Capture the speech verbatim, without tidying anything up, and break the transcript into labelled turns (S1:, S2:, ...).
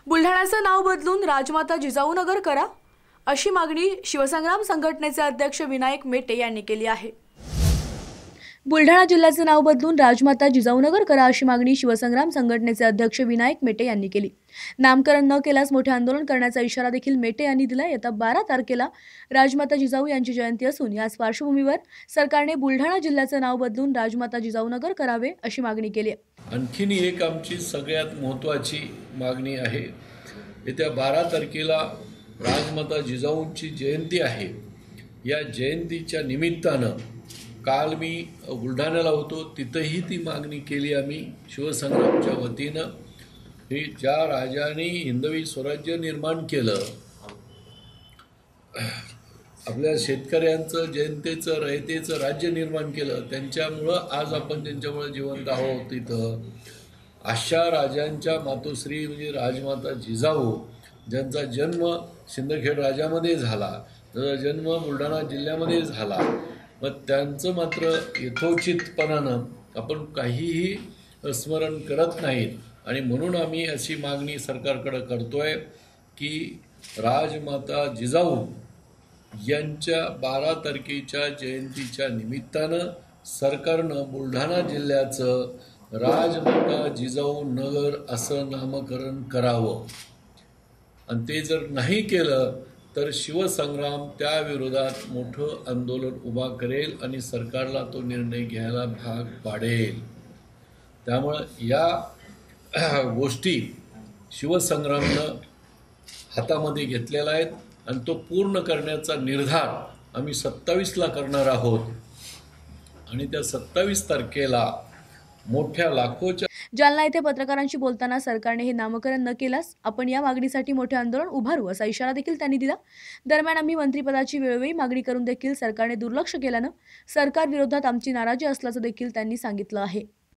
S1: बुलढाण्याचं नाव बदलून राजमाता जिजाऊनगर करा, अशी मागणी शिवसंग्राम संघटनेचे अध्यक्ष विनायक मेटे यांनी केली आहे। बुलढाणा जिल्ह्याचे नाव बदलून राजमाता जिजाऊनगर करा, अशी मागणी शिवसंग्राम संघटनेचे अध्यक्ष विनायक मेटे यांनी केली। नामकरण न केल्यास मोठे आंदोलन करण्याचा इशारा देखील मेटे यांनी दिला। येत्या बारा तारखेला राजमाता जिजाऊ यांची जयंती असून याच पार्श्वभूमीवर सरकारने बुलढाणा जिल्ह्याचे नाव बदलून राजमाता जिजाऊनगर करावे, अशी मागणी केली आहे।
S2: आणखीन एक आमची सगळ्यात महत्त्वाची मागणी आहे। येत्या बारा तारखेला राजमाता जिजाऊंची जयंती आहे। या जयंतीच्या निमित्तानं काल मी बुलढाण्याला होतो, तिथंही ती मागणी केली आम्ही शिवसंग्रामच्या वतीनं। ही ज्या राजाने हिंदवी स्वराज्य निर्माण केलं, आपल्या शेतकऱ्यांचं जनतेचं रयतेचं राज्य निर्माण केलं, त्यांच्यामुळं आज आपण त्यांच्यामुळं जिवंत आहोत। तिथं अशा राजांच्या मातोश्री म्हणजे राजमाता जिजाऊ, ज्यांचा जन्म सिंदखेड राजामध्ये झाला, ज्याचा जन्म बुलढाणा जिल्ह्यामध्ये झाला, मग त्यांचं मात्र यथोचितपणानं आपण काहीही स्मरण करत नाहीत। आणि म्हणून आम्ही अशी मागणी सरकारकडे करतोय की राजमाता जिजाऊ यांच्या बारा तारखेच्या जयंतीच्या निमित्तानं सरकारनं बुलढाणा जिल्ह्याचं राजमाता जिजाऊ नगर असं नामकरण करावं। आणि ते जर नाही केलं तर शिवसंग्राम त्या विरोधात मोठं आंदोलन उभा करेल आणि सरकारला तो निर्णय घ्यायला भाग पाडेल। त्यामुळं या गोष्टी शिवसंग्रामनं हातामध्ये घेतलेला आहेत आणि तो पूर्ण करण्याचा निर्धार आम्ही सत्तावीसला करणार आहोत। आणि त्या सत्तावीस तारखेला मोठ्या लाखोच्या
S1: जालना येथे पत्रकारांशी बोलताना सरकारने हे नामकरण न केल्यास आपण या मागणीसाठी मोठे आंदोलन उभारू, असा इशारा देखील त्यांनी दिला। दरम्यान आम्ही मंत्रिपदाची वेळोवेळी मागणी करून देखील सरकारने दुर्लक्ष केल्यानं सरकार विरोधात आमची नाराजी असल्याचं देखील त्यांनी सांगितलं आहे।